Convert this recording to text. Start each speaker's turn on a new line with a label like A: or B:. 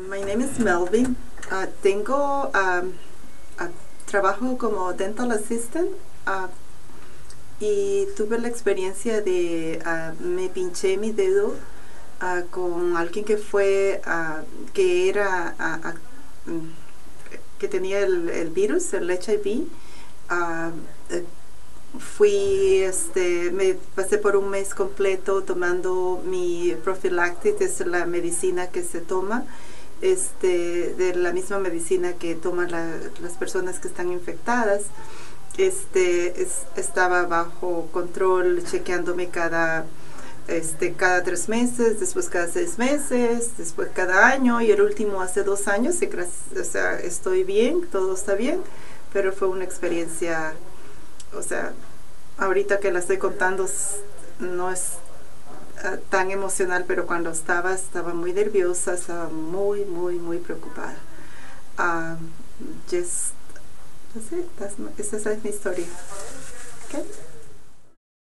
A: My name is Melvin. Trabajo como dental assistant y tuve la experiencia de me pinché mi dedo con alguien que fue que era que tenía el virus, el HIV. Me pasé por un mes completo tomando mi prophylactic, es la medicina que se toma, de la misma medicina que toman las personas que están infectadas. Estaba bajo control, chequeándome cada 3 meses, después cada 6 meses, después cada año, y el último hace 2 años, y estoy bien, todo está bien, pero fue una experiencia, ahorita que la estoy contando no es tan emocional, pero cuando estaba muy nerviosa, estaba muy preocupada. Esa es mi historia. Okay.